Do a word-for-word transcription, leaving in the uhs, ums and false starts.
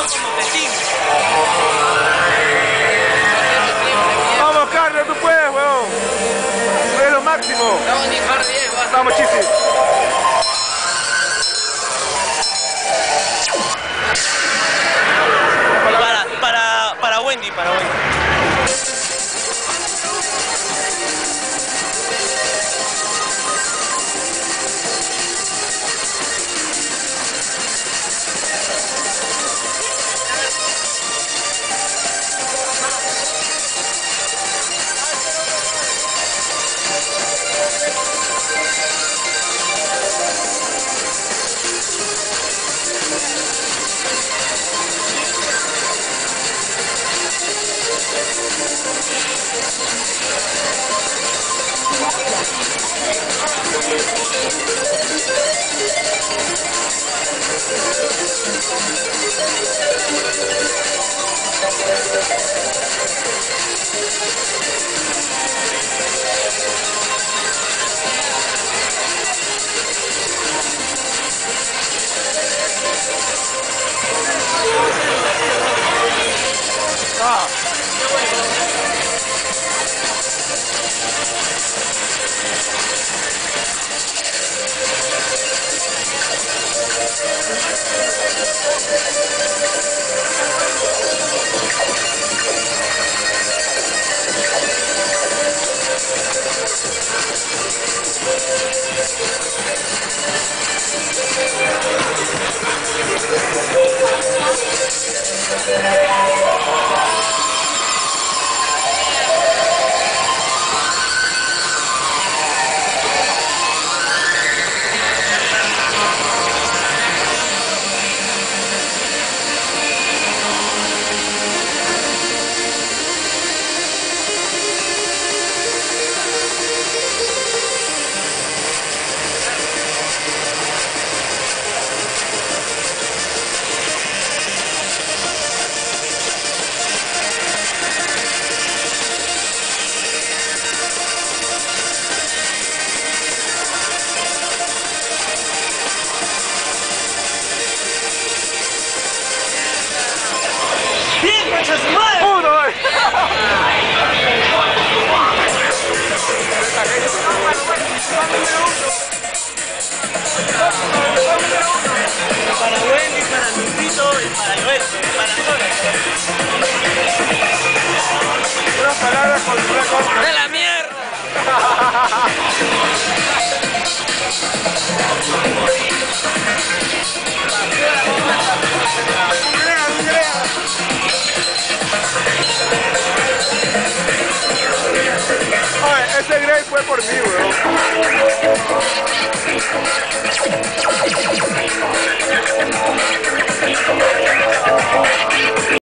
como Petín. Vamos, Carlos, tú puedes, weón. Es lo máximo. Vamos, ni par diez, Vamos, Chisi. Para, para, para Wendy, para Wendy. Uno, Para Wendy, para Lupito y para Alberto, para todos. una palabra con una cosa. ¡De la mierda! Oye, ese Grey fue por mí, weón.